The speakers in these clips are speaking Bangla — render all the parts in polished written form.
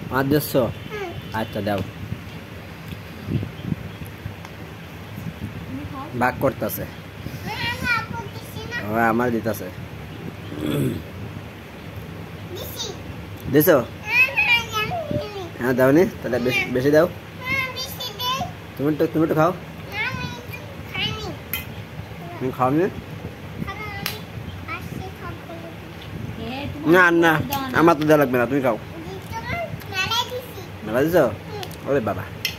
মাছ দিচ্ছ? আচ্ছা দাও। ভাগ করতেছে, আমার দিতেছে। দিছো? হ্যাঁ দাওনি, তাহলে বেশি দাও। তুমি একটু খাও। তুমি খাওনি? না না, আমার তো দেওয়া লাগবে না, তুমি খাও। মেলা দিছো? ওরে বাবা।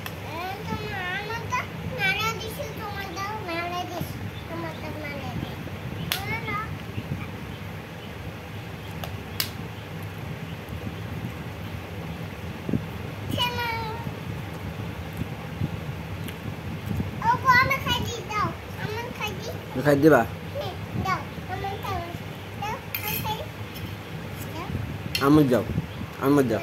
খাই দিবা? আমার যাও, আমার যাও।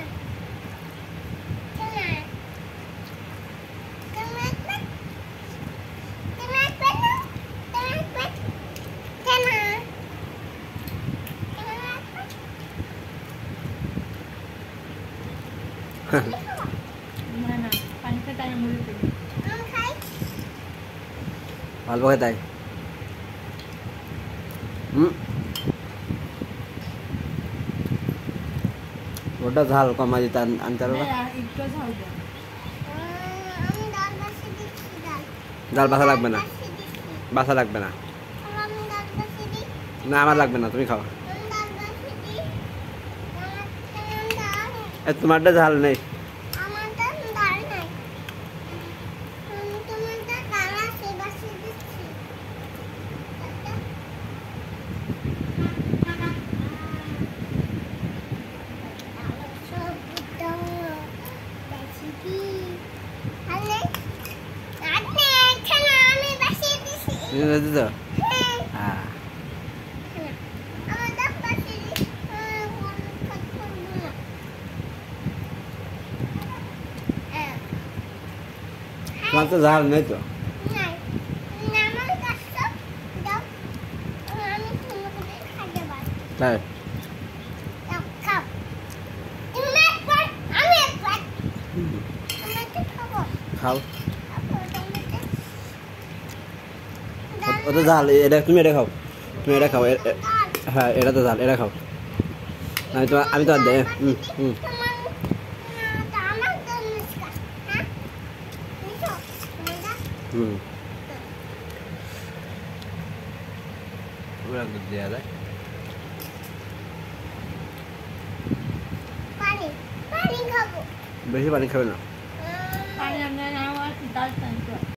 অল্প খাই তাই। ওটা ঝাল কমা দিতে আনতে পারো? ডাল বাসা লাগবে না, বাসা লাগবে না। না আমার লাগবে না, তুমি খাও। তোমারটা ঝাল নেই। তোমার তো ঝাল নেই তো। তাই খাও। ও তো ঝাল, এটা তুমি এটা খাও, তুমি এটা খাও। হ্যাঁ এটা তো ঝাল, এটা খাও। আমি তো আর দেয়। দেওয়া যায়। বেশি পানি খাবে না।